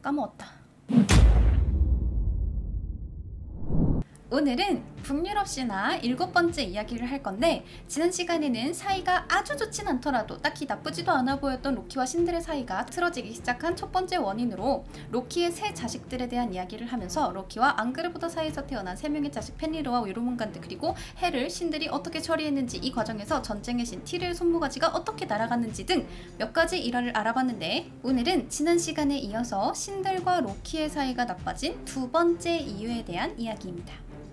까먹었다. 오늘은 북유럽 신화 7번째 이야기를 할 건데, 지난 시간에는 사이가 아주 좋진 않더라도 딱히 나쁘지도 않아 보였던 로키와 신들의 사이가 틀어지기 시작한 첫 번째 원인으로 로키의 세 자식들에 대한 이야기를 하면서 로키와 앙그르보다 사이에서 태어난 3명의 자식 펜리르와 요르문간드 그리고 헬을 신들이 어떻게 처리했는지, 이 과정에서 전쟁의 신 티르의 손모가지가 어떻게 날아갔는지 등 몇 가지 일화를 알아봤는데, 오늘은 지난 시간에 이어서 신들과 로키의 사이가 나빠진 두 번째 이유에 대한 이야기입니다.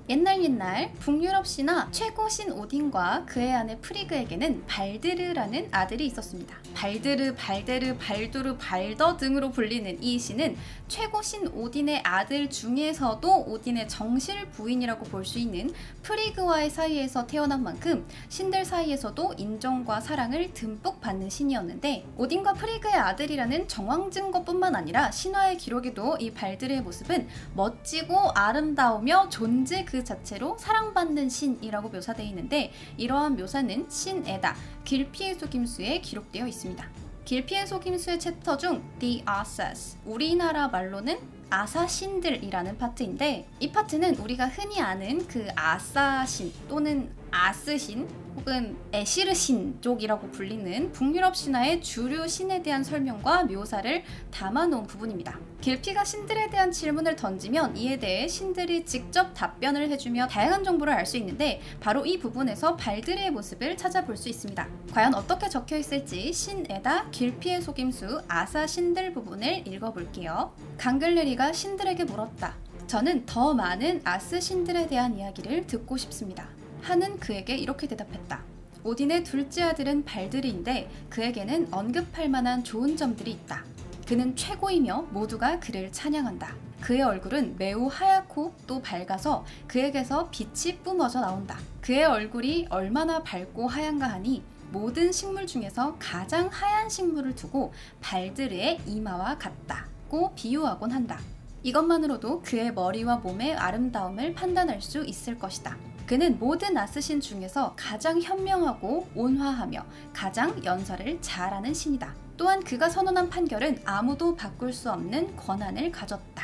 옛날 북유럽 신화 최고 신 오딘과 그의 아내 프리그에게는 발드르라는 아들이 있었습니다. 발드르, 발데르, 발두르, 발더 등으로 불리는 이 신은 최고 신 오딘의 아들 중에서도 오딘의 정실 부인이라고 볼 수 있는 프리그와의 사이에서 태어난 만큼 신들 사이에서도 인정과 사랑을 듬뿍 받는 신이었는데, 오딘과 프리그의 아들이라는 정황 증거뿐만 아니라 신화의 기록에도 이 발드르의 모습은 멋지고 아름다우며 존재 그 자체로 사랑받는 신이라고 묘사되어 있는데, 이러한 묘사는 신 에다 길피의 속임수에 기록되어 있습니다. 길피의 속임수의 챕터 중 The Asas, 우리나라 말로는 아사신들이라는 파트인데, 이 파트는 우리가 흔히 아는 그 아사신 또는 아스신 혹은 에시르신 쪽이라고 불리는 북유럽 신화의 주류 신에 대한 설명과 묘사를 담아놓은 부분입니다. 길피가 신들에 대한 질문을 던지면 이에 대해 신들이 직접 답변을 해주며 다양한 정보를 알 수 있는데, 바로 이 부분에서 발드르의 모습을 찾아볼 수 있습니다. 과연 어떻게 적혀 있을지 신에다 길피의 속임수 아사 신들 부분을 읽어볼게요. 강글레리가 신들에게 물었다. 저는 더 많은 아스 신들에 대한 이야기를 듣고 싶습니다. 하는 그에게 이렇게 대답했다. 오딘의 둘째 아들은 발드르인데 그에게는 언급할 만한 좋은 점들이 있다. 그는 최고이며 모두가 그를 찬양한다. 그의 얼굴은 매우 하얗고 또 밝아서 그에게서 빛이 뿜어져 나온다. 그의 얼굴이 얼마나 밝고 하얀가 하니 모든 식물 중에서 가장 하얀 식물을 두고 발드르의 이마와 같다고 비유하곤 한다. 이것만으로도 그의 머리와 몸의 아름다움을 판단할 수 있을 것이다. 그는 모든 아스신 중에서 가장 현명하고 온화하며 가장 연설을 잘하는 신이다. 또한 그가 선언한 판결은 아무도 바꿀 수 없는 권한을 가졌다.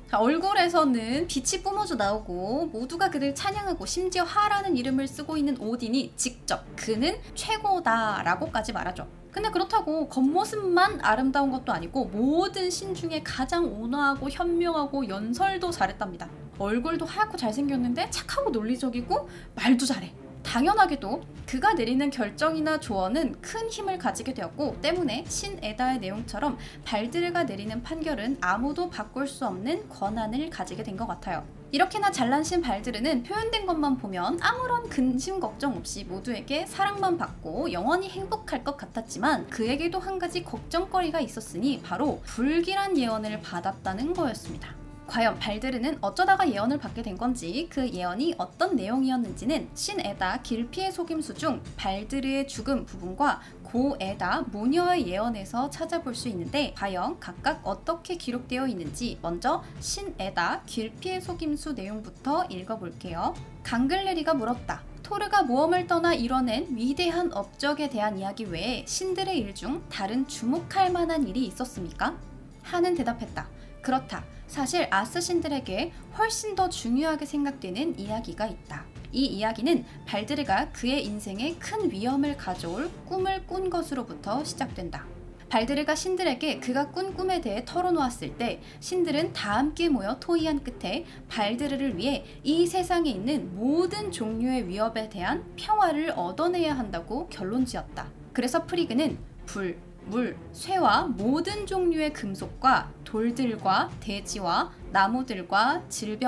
얼굴에서는 빛이 뿜어져 나오고 모두가 그를 찬양하고 심지어 하라는 이름을 쓰고 있는 오딘이 직접 그는 최고다 라고까지 말하죠. 근데 그렇다고 겉모습만 아름다운 것도 아니고 모든 신 중에 가장 온화하고 현명하고 연설도 잘했답니다. 얼굴도 하얗고 잘생겼는데 착하고 논리적이고 말도 잘해. 당연하게도 그가 내리는 결정이나 조언은 큰 힘을 가지게 되었고, 때문에 신 에다의 내용처럼 발드르가 내리는 판결은 아무도 바꿀 수 없는 권한을 가지게 된 것 같아요. 이렇게나 잘난 신 발드르는 표현된 것만 보면 아무런 근심 걱정 없이 모두에게 사랑만 받고 영원히 행복할 것 같았지만, 그에게도 한 가지 걱정거리가 있었으니 바로 불길한 예언을 받았다는 거였습니다. 과연 발드르는 어쩌다가 예언을 받게 된 건지, 그 예언이 어떤 내용이었는지는 신 에다 길피의 속임수 중 발드르의 죽음 부분과 고 에다 모녀의 예언에서 찾아볼 수 있는데, 과연 각각 어떻게 기록되어 있는지 먼저 신 에다 길피의 속임수 내용부터 읽어볼게요. 강글레리가 물었다. 토르가 모험을 떠나 이뤄낸 위대한 업적에 대한 이야기 외에 신들의 일 중 다른 주목할 만한 일이 있었습니까? 하는 대답했다. 그렇다. 사실 아스 신들에게 훨씬 더 중요하게 생각되는 이야기가 있다. 이 이야기는 발드르가 그의 인생에 큰 위험을 가져올 꿈을 꾼 것으로부터 시작된다. 발드르가 신들에게 그가 꾼 꿈에 대해 털어놓았을 때 신들은 다 함께 모여 토의한 끝에 발드르를 위해 이 세상에 있는 모든 종류의 위협에 대한 평화를 얻어내야 한다고 결론지었다. 그래서 프리그는 불, 물, 쇠와 모든 종류의 금속과 돌들과 대지와 나무들과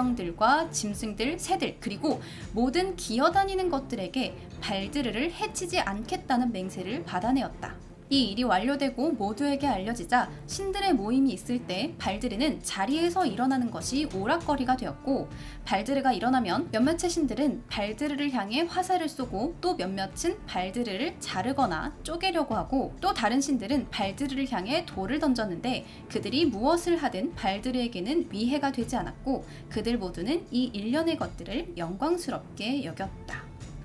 질병들과 짐승들, 새들, 그리고 모든 기어다니는 것들에게 발드르를 해치지 않겠다는 맹세를 받아내었다. 이 일이 완료되고 모두에게 알려지자 신들의 모임이 있을 때 발드르는 자리에서 일어나는 것이 오락거리가 되었고, 발드르가 일어나면 몇몇의 신들은 발드르를 향해 화살을 쏘고 또 몇몇은 발드르를 자르거나 쪼개려고 하고, 또 다른 신들은 발드르를 향해 돌을 던졌는데 그들이 무엇을 하든 발드르에게는 위해가 되지 않았고, 그들 모두는 이 일련의 것들을 영광스럽게 여겼다.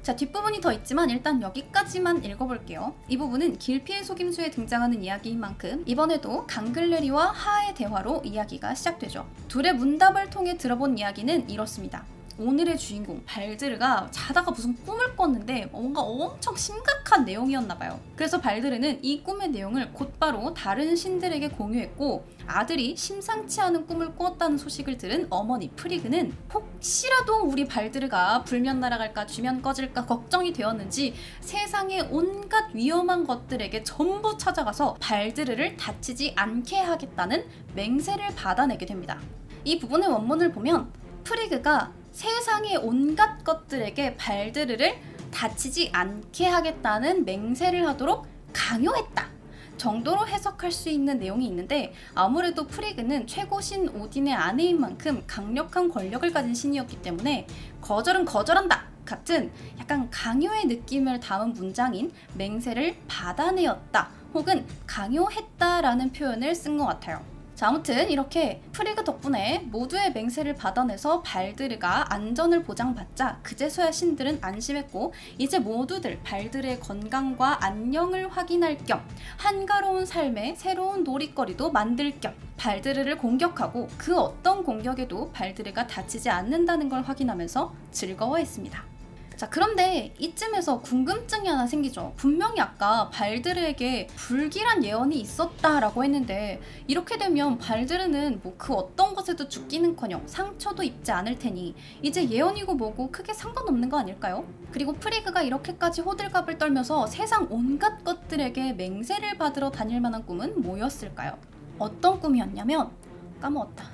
자, 뒷부분이 더 있지만 일단 여기까지만 읽어볼게요. 이 부분은 길피의 속임수에 등장하는 이야기인 만큼 이번에도 강글레리와 하의 대화로 이야기가 시작되죠. 둘의 문답을 통해 들어본 이야기는 이렇습니다. 오늘의 주인공 발드르가 자다가 무슨 꿈을 꿨는데 뭔가 엄청 심각한 내용이었나봐요. 그래서 발드르는 이 꿈의 내용을 곧바로 다른 신들에게 공유했고, 아들이 심상치 않은 꿈을 꾸었다는 소식을 들은 어머니 프리그는 혹시라도 우리 발드르가 불면 날아갈까 쥐면 꺼질까 걱정이 되었는지 세상의 온갖 위험한 것들에게 전부 찾아가서 발드르를 다치지 않게 하겠다는 맹세를 받아내게 됩니다. 이 부분의 원문을 보면 프리그가 세상의 온갖 것들에게 발드르를 다치지 않게 하겠다는 맹세를 하도록 강요했다 정도로 해석할 수 있는 내용이 있는데, 아무래도 프리그는 최고신 오딘의 아내인 만큼 강력한 권력을 가진 신이었기 때문에 거절은 거절한다 같은 약간 강요의 느낌을 담은 문장인 맹세를 받아내었다 혹은 강요했다라는 표현을 쓴 것 같아요. 자, 아무튼 이렇게 프리그 덕분에 모두의 맹세를 받아내서 발드르가 안전을 보장받자 그제서야 신들은 안심했고, 이제 모두들 발드르의 건강과 안녕을 확인할 겸 한가로운 삶의 새로운 놀이거리도 만들 겸 발드르를 공격하고 그 어떤 공격에도 발드르가 다치지 않는다는 걸 확인하면서 즐거워했습니다. 자, 그런데 이쯤에서 궁금증이 하나 생기죠. 분명히 아까 발드르에게 불길한 예언이 있었다라고 했는데, 이렇게 되면 발드르는 뭐 그 어떤 것에도 죽기는커녕 상처도 입지 않을 테니 이제 예언이고 뭐고 크게 상관없는 거 아닐까요? 그리고 프리그가 이렇게까지 호들갑을 떨면서 세상 온갖 것들에게 맹세를 받으러 다닐 만한 꿈은 뭐였을까요? 어떤 꿈이었냐면, 까먹었다.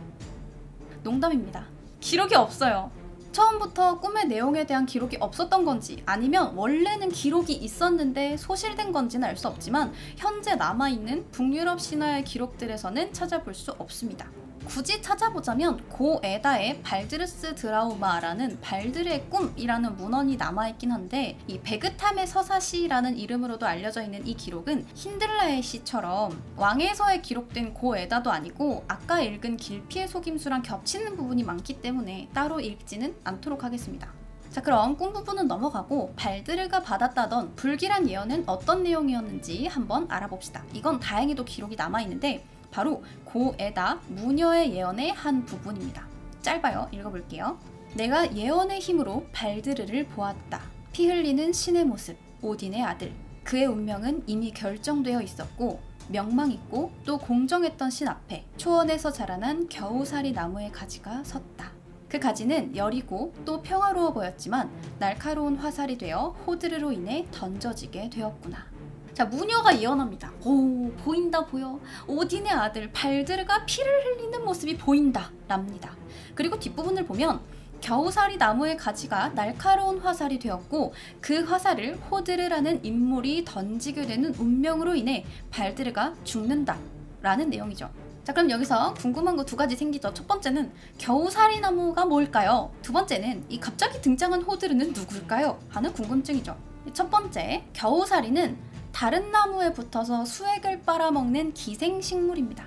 농담입니다. 기록이 없어요. 처음부터 꿈의 내용에 대한 기록이 없었던 건지 아니면 원래는 기록이 있었는데 소실된 건지는 알 수 없지만 현재 남아있는 북유럽 신화의 기록들에서는 찾아볼 수 없습니다. 굳이 찾아보자면 고 에다의 발드르스 드라우마라는 발드르의 꿈이라는 문헌이 남아있긴 한데, 이 베그탐의 서사시라는 이름으로도 알려져 있는 이 기록은 힌들라의 시처럼 왕에서에 기록된 고 에다도 아니고 아까 읽은 길피의 속임수랑 겹치는 부분이 많기 때문에 따로 읽지는 않도록 하겠습니다. 자, 그럼 꿈 부분은 넘어가고 발드르가 받았다던 불길한 예언은 어떤 내용이었는지 한번 알아봅시다. 이건 다행히도 기록이 남아있는데 바로 고 에다 무녀의 예언의 한 부분입니다. 짧아요. 읽어볼게요. 내가 예언의 힘으로 발드르를 보았다. 피 흘리는 신의 모습, 오딘의 아들. 그의 운명은 이미 결정되어 있었고 명망 있고 또 공정했던 신 앞에 초원에서 자라난 겨우살이 나무의 가지가 섰다. 그 가지는 여리고 또 평화로워 보였지만 날카로운 화살이 되어 호드르로 인해 던져지게 되었구나. 자, 무녀가 예언합니다. 오, 보인다 보여. 오딘의 아들 발드르가 피를 흘리는 모습이 보인다 랍니다. 그리고 뒷부분을 보면 겨우살이 나무의 가지가 날카로운 화살이 되었고 그 화살을 호드르라는 인물이 던지게 되는 운명으로 인해 발드르가 죽는다 라는 내용이죠. 자, 그럼 여기서 궁금한 거 두 가지 생기죠. 첫 번째는 겨우살이 나무가 뭘까요? 두 번째는 이 갑자기 등장한 호드르는 누굴까요? 하는 궁금증이죠. 첫 번째, 겨우살이는 다른 나무에 붙어서 수액을 빨아먹는 기생식물입니다.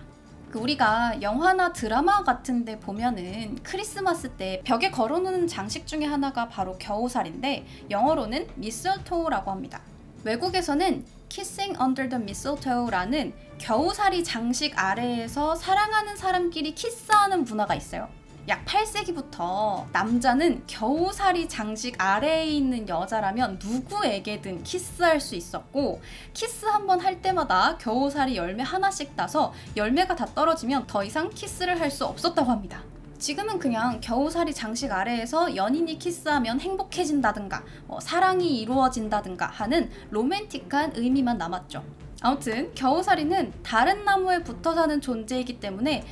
우리가 영화나 드라마 같은 데 보면은 크리스마스 때 벽에 걸어놓는 장식 중에 하나가 바로 겨우살인데 영어로는 미슬토우라고 합니다. 외국에서는 Kissing Under the Mistletoe라는 겨우살이 장식 아래에서 사랑하는 사람끼리 키스하는 문화가 있어요. 약 8세기부터 남자는 겨우살이 장식 아래에 있는 여자라면 누구에게든 키스할 수 있었고, 키스 한번 할 때마다 겨우살이 열매 하나씩 따서 열매가 다 떨어지면 더 이상 키스를 할 수 없었다고 합니다. 지금은 그냥 겨우살이 장식 아래에서 연인이 키스하면 행복해진다든가 사랑이 이루어진다든가 하는 로맨틱한 의미만 남았죠. 아무튼 겨우살이는 다른 나무에 붙어 사는 존재이기 때문에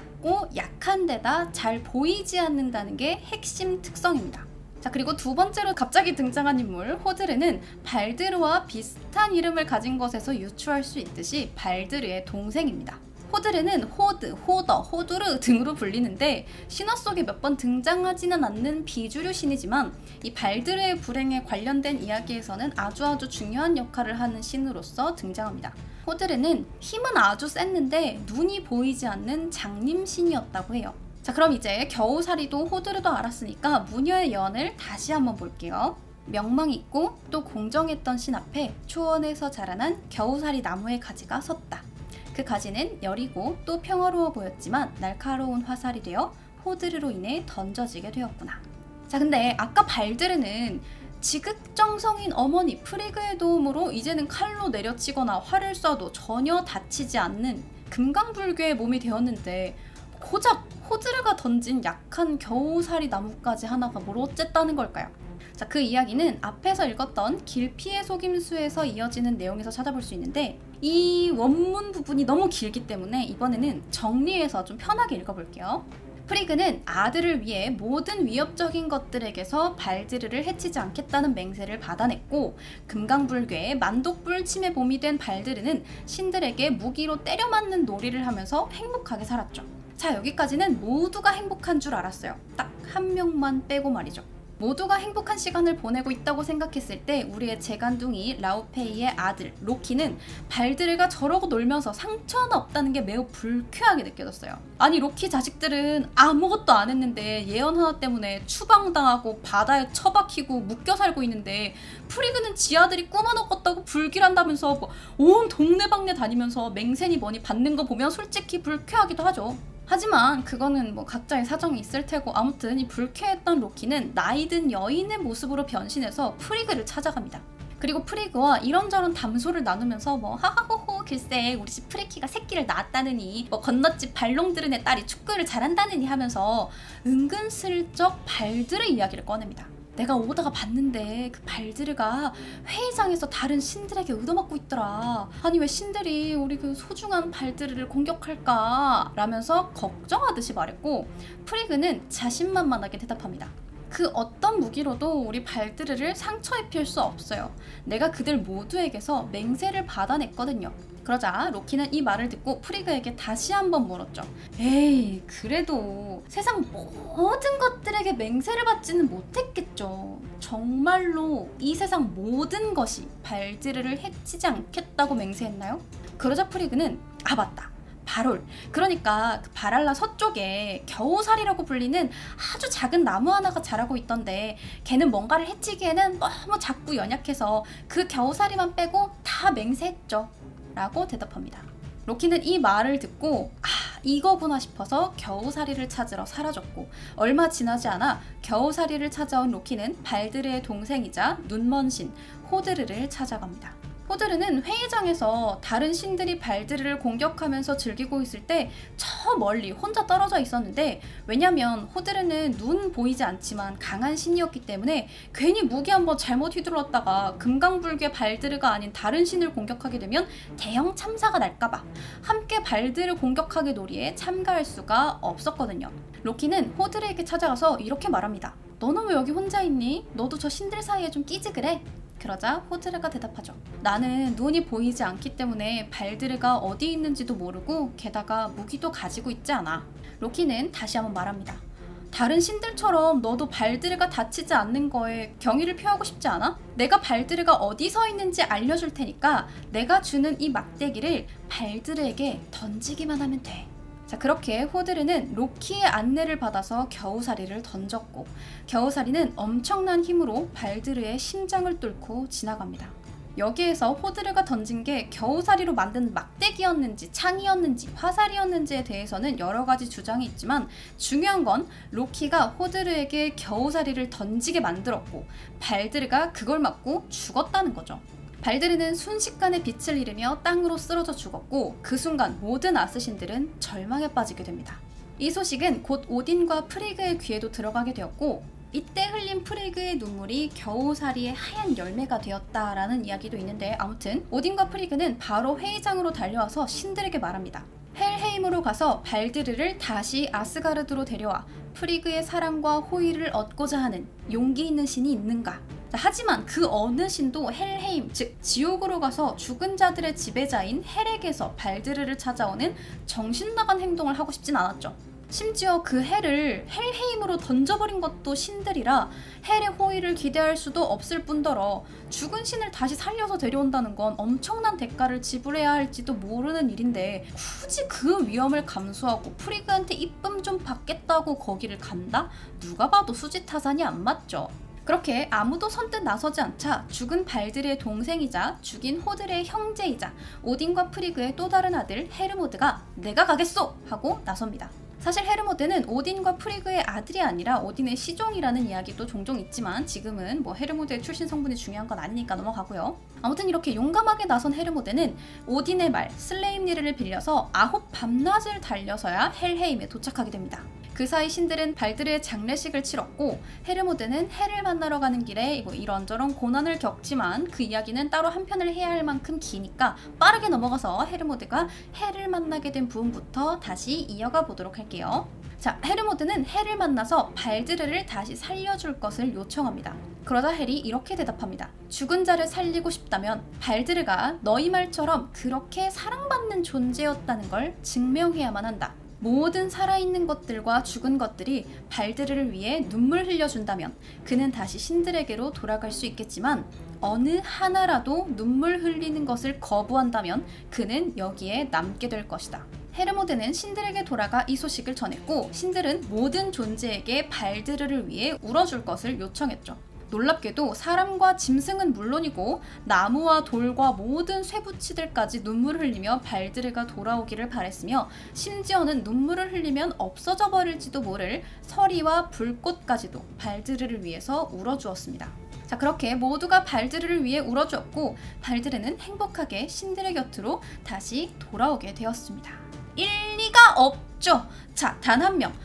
작고 약한 데다 잘 보이지 않는다는 게 핵심 특성입니다. 자, 그리고 두 번째로 갑자기 등장한 인물 호드르는 발드르와 비슷한 이름을 가진 것에서 유추할 수 있듯이 발드르의 동생입니다. 호드르는 호드, 호더, 호두르 등으로 불리는데 신화 속에 몇 번 등장하지는 않는 비주류 신이지만 이 발드르의 불행에 관련된 이야기에서는 아주 중요한 역할을 하는 신으로서 등장합니다. 호드르는 힘은 아주 셌는데 눈이 보이지 않는 장님신이었다고 해요. 자, 그럼 이제 겨우살이도 호드르도 알았으니까 무녀의 예언을 다시 한번 볼게요. 명망 있고 또 공정했던 신 앞에 초원에서 자라난 겨우살이 나무의 가지가 섰다. 그 가지는 여리고 또 평화로워 보였지만 날카로운 화살이 되어 호드르로 인해 던져지게 되었구나. 자, 근데 아까 발드르는 지극정성인 어머니 프리그의 도움으로 이제는 칼로 내려치거나 활을 쏴도 전혀 다치지 않는 금강불교의 몸이 되었는데 고작 호드르가 던진 약한 겨우살이 나무까지 하나가 뭘 어쨌다는 걸까요? 자, 그 이야기는 앞에서 읽었던 길피의 속임수에서 이어지는 내용에서 찾아볼 수 있는데 이 원문 부분이 너무 길기 때문에 이번에는 정리해서 좀 편하게 읽어볼게요. 프리그는 아들을 위해 모든 위협적인 것들에게서 발드르를 해치지 않겠다는 맹세를 받아냈고 금강불교의 만독불 침의 봄이 된 발드르는 신들에게 무기로 때려 맞는 놀이를 하면서 행복하게 살았죠. 자, 여기까지는 모두가 행복한 줄 알았어요. 딱 한 명만 빼고 말이죠. 모두가 행복한 시간을 보내고 있다고 생각했을 때 우리의 재간둥이 라우페이의 아들 로키는 발드르가 저러고 놀면서 상처 하나 없다는 게 매우 불쾌하게 느껴졌어요. 아니, 로키 자식들은 아무것도 안 했는데 예언 하나 때문에 추방당하고 바다에 처박히고 묶여 살고 있는데 프리그는 지 아들이 꾸며먹었다고 불길한다면서 뭐 온 동네방네 다니면서 맹세니 뭐니 받는 거 보면 솔직히 불쾌하기도 하죠. 하지만 그거는 뭐 각자의 사정이 있을 테고 아무튼 이 불쾌했던 로키는 나이든 여인의 모습으로 변신해서 프리그를 찾아갑니다. 그리고 프리그와 이런저런 담소를 나누면서 뭐 하하호호 글쎄 우리 집 프리키가 새끼를 낳았다느니 뭐 건너집 발롱드른의 딸이 축구를 잘한다느니 하면서 은근슬쩍 발드르 이야기를 꺼냅니다. 내가 오다가 봤는데 그 발드르가 회의장에서 다른 신들에게 얻어맞고 있더라. 아니 왜 신들이 우리 그 소중한 발드르를 공격할까? 라면서 걱정하듯이 말했고 프리그는 자신만만하게 대답합니다. 그 어떤 무기로도 우리 발드르를 상처 입힐 수 없어요. 내가 그들 모두에게서 맹세를 받아냈거든요. 그러자 로키는 이 말을 듣고 프리그에게 다시 한번 물었죠. 에이, 그래도 세상 모든 것들에게 맹세를 받지는 못했겠죠. 정말로 이 세상 모든 것이 발드르를 해치지 않겠다고 맹세했나요? 그러자 프리그는 아 맞다. 발올, 그러니까 그 바랄라 서쪽에 겨우살이라고 불리는 아주 작은 나무 하나가 자라고 있던데 걔는 뭔가를 해치기에는 너무 작고 연약해서 그 겨우살이만 빼고 다 맹세했죠 라고 대답합니다. 로키는 이 말을 듣고 아 이거구나 싶어서 겨우살이를 찾으러 사라졌고 얼마 지나지 않아 겨우살이를 찾아온 로키는 발드르의 동생이자 눈먼 신 호드르를 찾아갑니다. 호드르는 회의장에서 다른 신들이 발드르를 공격하면서 즐기고 있을 때 저 멀리 혼자 떨어져 있었는데 왜냐면 호드르는 눈 보이지 않지만 강한 신이었기 때문에 괜히 무기 한번 잘못 휘둘렀다가 금강불교의 발드르가 아닌 다른 신을 공격하게 되면 대형 참사가 날까봐 함께 발드르 공격하기 놀이에 참가할 수가 없었거든요. 로키는 호드르에게 찾아가서 이렇게 말합니다. 너는 왜 여기 혼자 있니? 너도 저 신들 사이에 좀 끼지 그래? 그러자 호드르가 대답하죠. 나는 눈이 보이지 않기 때문에 발드르가 어디 있는지도 모르고 게다가 무기도 가지고 있지 않아. 로키는 다시 한번 말합니다. 다른 신들처럼 너도 발드르가 다치지 않는 거에 경의를 표하고 싶지 않아? 내가 발드르가 어디 서 있는지 알려줄 테니까 내가 주는 이 막대기를 발드르에게 던지기만 하면 돼. 자, 그렇게 호드르는 로키의 안내를 받아서 겨우살이를 던졌고 겨우살이는 엄청난 힘으로 발드르의 심장을 뚫고 지나갑니다. 여기에서 호드르가 던진 게 겨우살이로 만든 막대기였는지 창이었는지 화살이었는지에 대해서는 여러 가지 주장이 있지만 중요한 건 로키가 호드르에게 겨우살이를 던지게 만들었고 발드르가 그걸 맞고 죽었다는 거죠. 발드르는 순식간에 빛을 잃으며 땅으로 쓰러져 죽었고 그 순간 모든 아스신들은 절망에 빠지게 됩니다. 이 소식은 곧 오딘과 프리그의 귀에도 들어가게 되었고 이때 흘린 프리그의 눈물이 겨우살이의 하얀 열매가 되었다라는 이야기도 있는데 아무튼 오딘과 프리그는 바로 회의장으로 달려와서 신들에게 말합니다. 헬헤임으로 가서 발드르를 다시 아스가르드로 데려와 프리그의 사랑과 호의를 얻고자 하는 용기 있는 신이 있는가? 하지만 그 어느 신도 헬헤임, 즉 지옥으로 가서 죽은 자들의 지배자인 헬에게서 발드르를 찾아오는 정신나간 행동을 하고 싶진 않았죠. 심지어 그 헬을 헬헤임으로 던져버린 것도 신들이라 헬의 호의를 기대할 수도 없을 뿐더러 죽은 신을 다시 살려서 데려온다는 건 엄청난 대가를 지불해야 할지도 모르는 일인데 굳이 그 위험을 감수하고 프리그한테 이쁨 좀 받겠다고 거기를 간다? 누가 봐도 수지타산이 안 맞죠. 그렇게 아무도 선뜻 나서지 않자 죽은 발드르의 동생이자 죽인 호들의 형제이자 오딘과 프리그의 또 다른 아들 헤르모드가 내가 가겠소! 하고 나섭니다. 사실 헤르모드는 오딘과 프리그의 아들이 아니라 오딘의 시종이라는 이야기도 종종 있지만 지금은 헤르모드의 출신 성분이 중요한 건 아니니까 넘어가고요. 아무튼 이렇게 용감하게 나선 헤르모드는 오딘의 말 슬레임니르를 빌려서 9 밤낮을 달려서야 헬헤임에 도착하게 됩니다. 그 사이 신들은 발드르의 장례식을 치렀고 헤르모드는 헬을 만나러 가는 길에 이런저런 고난을 겪지만 그 이야기는 따로 한 편을 해야 할 만큼 기니까 빠르게 넘어가서 헤르모드가 헬을 만나게 된 부분부터 다시 이어가 보도록 할게요. 자, 헤르모드는 헬을 만나서 발드르를 다시 살려줄 것을 요청합니다. 그러자 헬이 이렇게 대답합니다. 죽은 자를 살리고 싶다면 발드르가 너희 말처럼 그렇게 사랑받는 존재였다는 걸 증명해야만 한다. 모든 살아있는 것들과 죽은 것들이 발드르를 위해 눈물 흘려준다면 그는 다시 신들에게로 돌아갈 수 있겠지만 어느 하나라도 눈물 흘리는 것을 거부한다면 그는 여기에 남게 될 것이다. 헤르모드는 신들에게 돌아가 이 소식을 전했고 신들은 모든 존재에게 발드르를 위해 울어줄 것을 요청했죠. 놀랍게도 사람과 짐승은 물론이고 나무와 돌과 모든 쇠붙이들까지 눈물을 흘리며 발드르가 돌아오기를 바랬으며 심지어는 눈물을 흘리면 없어져 버릴지도 모를 서리와 불꽃까지도 발드르를 위해서 울어주었습니다. 자, 그렇게 모두가 발드르를 위해 울어주었고 발드르는 행복하게 신들의 곁으로 다시 돌아오게 되었습니다. 일리가 없죠. 자, 단 한 명.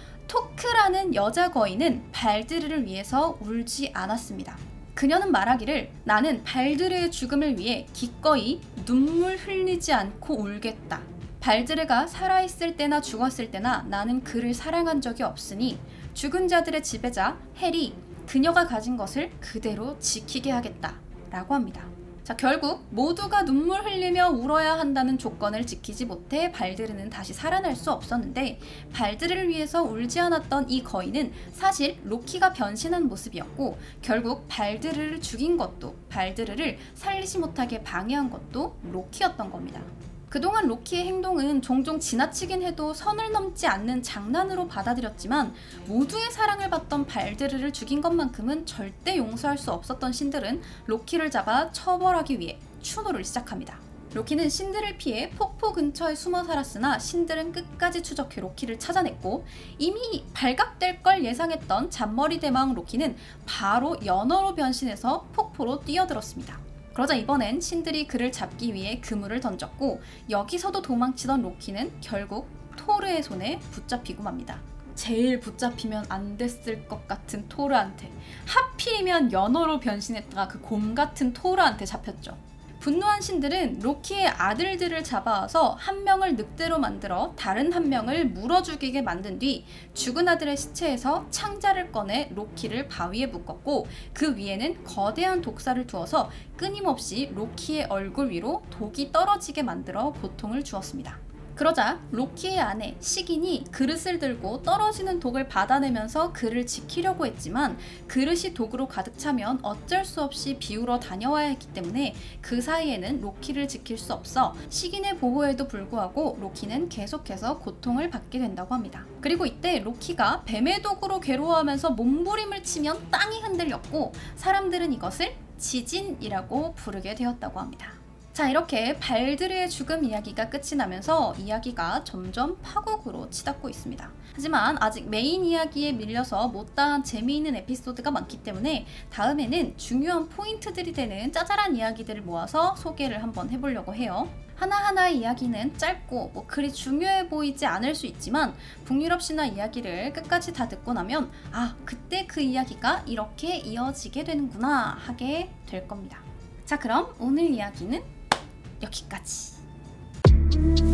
토크라는 여자 거인은 발드르를 위해서 울지 않았습니다. 그녀는 말하기를 나는 발드르의 죽음을 위해 기꺼이 눈물 흘리지 않고 울겠다. 발드르가 살아있을 때나 죽었을 때나 나는 그를 사랑한 적이 없으니 죽은 자들의 지배자 헬이 그녀가 가진 것을 그대로 지키게 하겠다 라고 합니다. 자, 결국 모두가 눈물 흘리며 울어야 한다는 조건을 지키지 못해 발드르는 다시 살아날 수 없었는데 발드르를 위해서 울지 않았던 이 거인은 사실 로키가 변신한 모습이었고 결국 발드르를 죽인 것도 발드르를 살리지 못하게 방해한 것도 로키였던 겁니다. 그동안 로키의 행동은 종종 지나치긴 해도 선을 넘지 않는 장난으로 받아들였지만 모두의 사랑을 받던 발드르를 죽인 것만큼은 절대 용서할 수 없었던 신들은 로키를 잡아 처벌하기 위해 추노를 시작합니다. 로키는 신들을 피해 폭포 근처에 숨어 살았으나 신들은 끝까지 추적해 로키를 찾아냈고 이미 발각될 걸 예상했던 잔머리 대망 로키는 바로 연어로 변신해서 폭포로 뛰어들었습니다. 그러자 이번엔 신들이 그를 잡기 위해 그물을 던졌고 여기서도 도망치던 로키는 결국 토르의 손에 붙잡히고 맙니다. 제일 붙잡히면 안 됐을 것 같은 토르한테 하필이면 연어로 변신했다가 그 곰 같은 토르한테 잡혔죠. 분노한 신들은 로키의 아들들을 잡아와서 한 명을 늑대로 만들어 다른 한 명을 물어 죽이게 만든 뒤 죽은 아들의 시체에서 창자를 꺼내 로키를 바위에 묶었고 그 위에는 거대한 독사를 두어서 끊임없이 로키의 얼굴 위로 독이 떨어지게 만들어 고통을 주었습니다. 그러자 로키의 아내 시긴이 그릇을 들고 떨어지는 독을 받아내면서 그를 지키려고 했지만 그릇이 독으로 가득 차면 어쩔 수 없이 비우러 다녀와야 했기 때문에 그 사이에는 로키를 지킬 수 없어 시긴의 보호에도 불구하고 로키는 계속해서 고통을 받게 된다고 합니다. 그리고 이때 로키가 뱀의 독으로 괴로워하면서 몸부림을 치면 땅이 흔들렸고 사람들은 이것을 지진이라고 부르게 되었다고 합니다. 자, 이렇게 발드르의 죽음 이야기가 끝이 나면서 이야기가 점점 파국으로 치닫고 있습니다. 하지만 아직 메인 이야기에 밀려서 못다한 재미있는 에피소드가 많기 때문에 다음에는 중요한 포인트들이 되는 짜잘한 이야기들을 모아서 소개를 한번 해보려고 해요. 하나하나의 이야기는 짧고 그리 중요해 보이지 않을 수 있지만 북유럽 신화 이야기를 끝까지 다 듣고 나면 아, 그때 그 이야기가 이렇게 이어지게 되는구나 하게 될 겁니다. 자, 그럼 오늘 이야기는 여기까지.